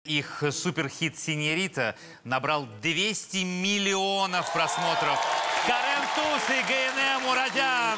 Их суперхит «Синьорита» набрал 200 миллионов просмотров. Карен Туз и Гайене Мурадян.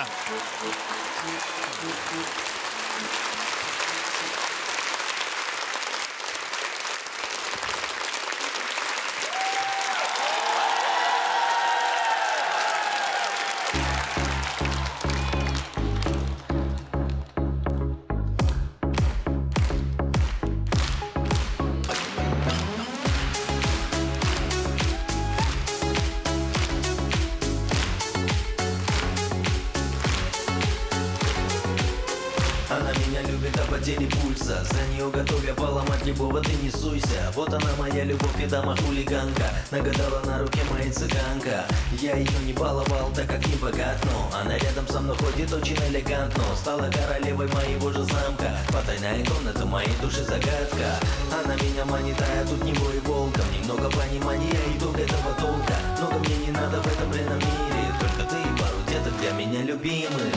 Она меня любит до потери пульса. За нее готов я поломать любого, ты не суйся. Вот она моя любовь и дама хулиганка. Нагадала на руке моей цыганка. Я ее не баловал, так как не богат, но она рядом со мной ходит очень элегантно. Стала королевой моего же замка. Потайная комната моей души загадка. Она меня манит, а я тут не бой волком. Немного понимания и итог этого толка. Много мне не надо в этом бренном мире. Только ты и пару деток для меня любимых.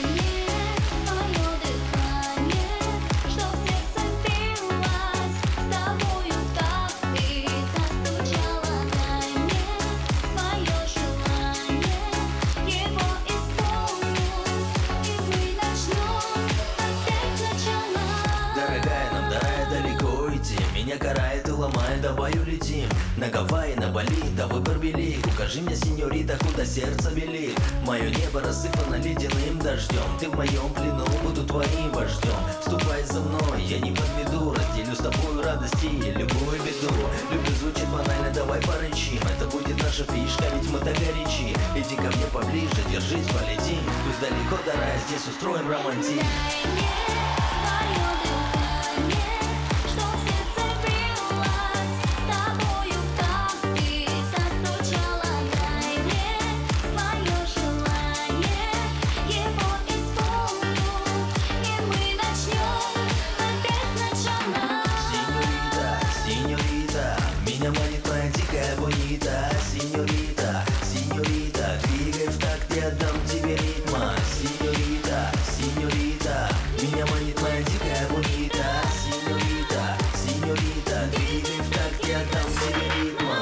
Меня карает и ломает, давай улетим на Гавайи, на Бали, да выбор велик. Укажи мне, синьорита, куда сердце велит. Мое небо рассыпано ледяным дождем. Ты в моем плену, буду твоим вождем. Ступай за мной, я не подведу. Разделю с тобой радости и любую беду. Люблю звучит банально, давай порычим. Это будет наша фишка, ведь мы так горячи. Иди ко мне поближе, держись, полетим. Пусть далеко до рая, здесь устроим романтик. Меня манит моя дикая бонита. Синьорита, синьорита, двигай в такт, я отдам тебе ритма. Синьорита, синьорита, меня манит моя дикая бонита. Синьорита, синьорита, двигай в такт, я отдам тебе ритма.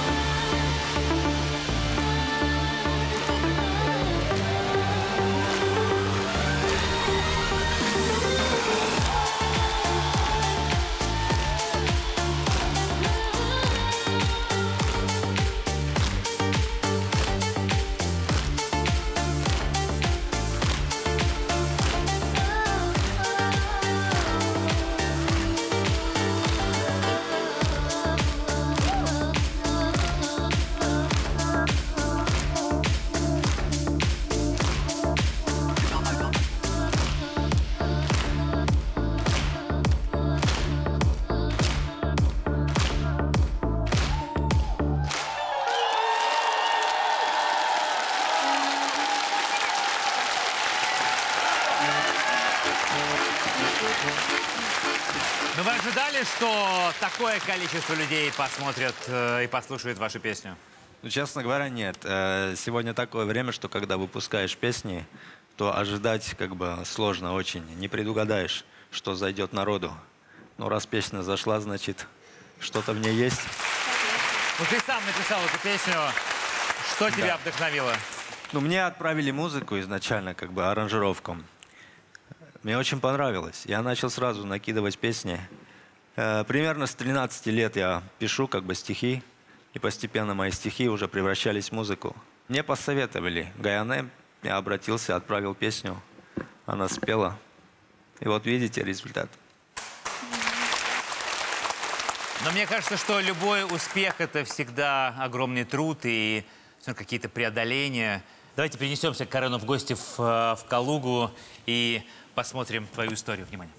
Но вы ожидали, что такое количество людей посмотрят и послушают вашу песню? Ну, честно говоря, нет. Сегодня такое время, что когда выпускаешь песни, то ожидать как бы сложно очень. Не предугадаешь, что зайдет народу. Но раз песня зашла, значит, что-то в ней есть. Ну, ты сам написал эту песню. Что тебя вдохновило? Ну, мне отправили музыку изначально, как бы аранжировку. Мне очень понравилось. Я начал сразу накидывать песни. Примерно с 13 лет я пишу как бы стихи. И постепенно мои стихи уже превращались в музыку. Мне посоветовали Гайене. Я обратился, отправил песню. Она спела. И вот видите результат. Но мне кажется, что любой успех – это всегда огромный труд и какие-то преодоления. Давайте перенесемся к Карену в гости в Калугу и посмотрим твою историю. Внимание.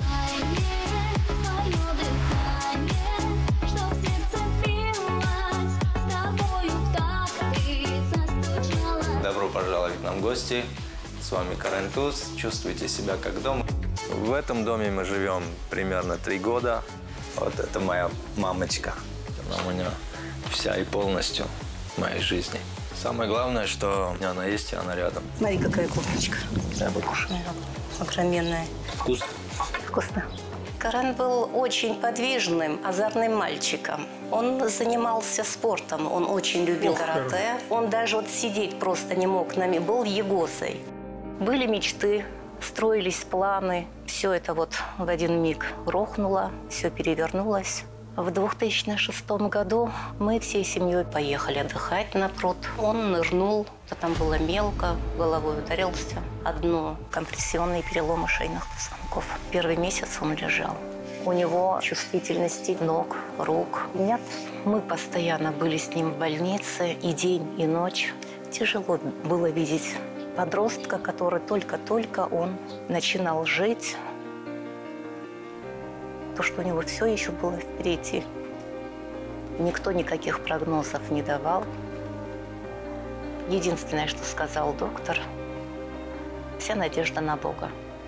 Добро пожаловать к нам в гости. С вами Карен Туз. Чувствуйте себя как дома. В этом доме мы живем примерно 3 года. Вот это моя мамочка. Она у меня вся и полностью в моей жизни. Самое главное, что она есть, и она рядом. Смотри, какая кофточка. Я покушаю. Огроменная. Вкусно? Вкусно. Карен был очень подвижным, озорным мальчиком. Он занимался спортом, он очень любил карате. Он даже вот сидеть просто не мог, был егозой. Были мечты, строились планы. Все это вот в один миг рухнуло, все перевернулось. В 2006 году мы всей семьей поехали отдыхать на пруд. Он нырнул, там было мелко, головой ударился. Одну компрессионный перелом шейных позвонков. Первый месяц он лежал. У него чувствительности ног, рук нет. Мы постоянно были с ним в больнице и день, и ночь. Тяжело было видеть подростка, который только-только он начинал жить. То, что у него все еще было впереди. Никто никаких прогнозов не давал. Единственное, что сказал доктор, вся надежда на Бога.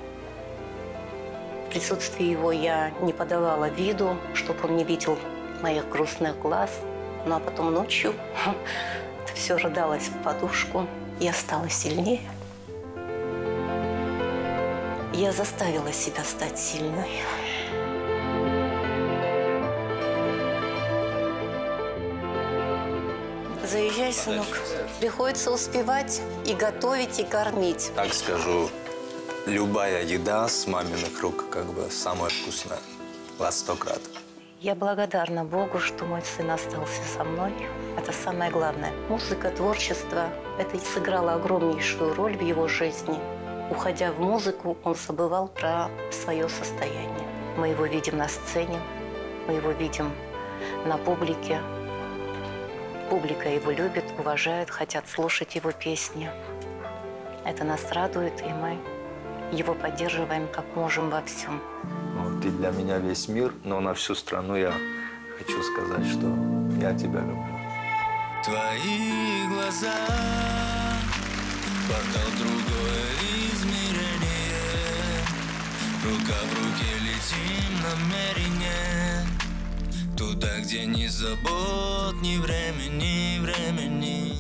В присутствии его я не подавала виду, чтобы он не видел моих грустных глаз. Ну а потом ночью это все рыдалось в подушку. Я стала сильнее. Я заставила себя стать сильной. Заезжай, сынок. Приходится успевать и готовить, и кормить. Так скажу, любая еда с маминых рук как бы самая вкусная. Во 100 крат. Я благодарна Богу, что мой сын остался со мной. Это самое главное. Музыка, творчество – это сыграло огромнейшую роль в его жизни. Уходя в музыку, он забывал про свое состояние. Мы его видим на сцене, мы его видим на публике. Публика его любит, уважает, хотят слушать его песни. Это нас радует, и мы его поддерживаем как можем во всем. Ну, ты для меня весь мир, но на всю страну я хочу сказать, что я тебя люблю. Твои глаза, портал другое измерение. Рука в руке летим намерение. Туда, где ни забот, ни времени, времени.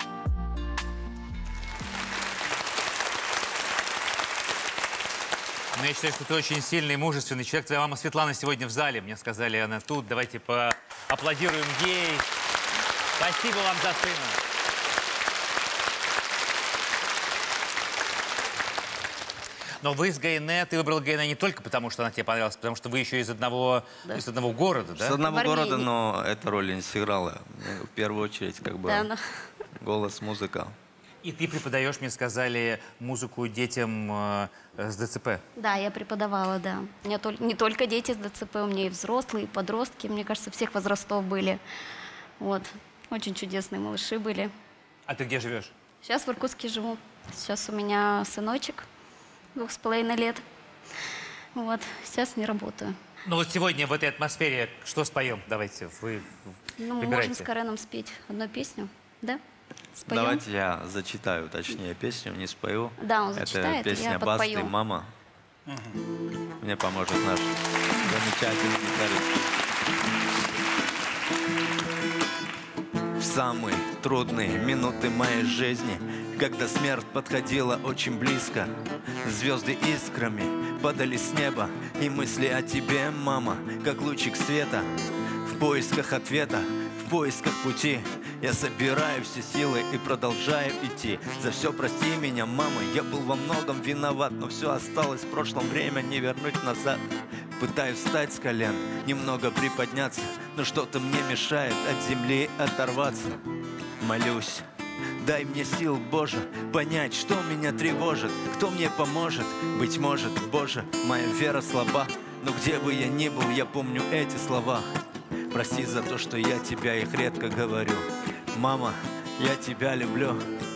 Ну, я считаю, что ты очень сильный и мужественный человек. Твоя мама Светлана сегодня в зале. Мне сказали, она тут. Давайте поаплодируем ей. Спасибо вам за сына. Но вы с Гайне, ты выбрал Гайне не только потому, что она тебе понравилась, потому что вы еще из одного города, да? С одного города, но эта роль не сыграла. В первую очередь, как бы, Да, голос, музыка. И ты преподаешь, мне сказали, музыку детям с ДЦП. Да, я преподавала, да. У меня не только дети с ДЦП, у меня и взрослые, и подростки. Мне кажется, всех возрастов были. Вот. Очень чудесные малыши были. А ты где живешь? Сейчас в Иркутске живу. Сейчас у меня сыночек 2,5 лет. Вот. Сейчас не работаю. Ну вот сегодня в этой атмосфере что споем? Давайте, вы Ну, мы выбирайте. можем с Кареном спеть одну песню, да? Споем? Давайте я зачитаю, точнее, песню, не спою. Да, он зачитает, Это песня я Басты подпою. «Мама». Мне поможет наш замечательный гитарист. В самые трудные минуты моей жизни, когда смерть подходила очень близко, звезды искрами падали с неба, и мысли о тебе, мама, как лучик света. В поисках ответа, в поисках пути я собираю все силы и продолжаю идти. За все прости меня, мама, я был во многом виноват, но все осталось в прошлом, время не вернуть назад. Пытаюсь встать с колен, немного приподняться, но что-то мне мешает от земли оторваться. Молюсь, дай мне сил, Боже, понять, что меня тревожит, кто мне поможет. Быть может, Боже, моя вера слаба, но где бы я ни был, я помню эти слова. Прости за то, что я тебя их редко говорю. Мама, я тебя люблю.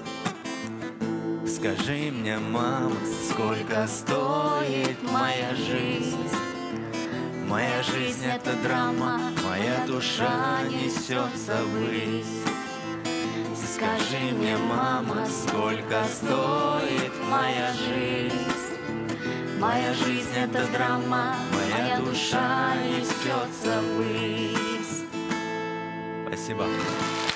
Скажи мне, мама, сколько стоит моя жизнь? Моя жизнь — это драма, моя душа несется ввысь. Скажи мне, мама, сколько стоит моя жизнь? Моя жизнь — это драма, моя душа несется ввысь. Спасибо.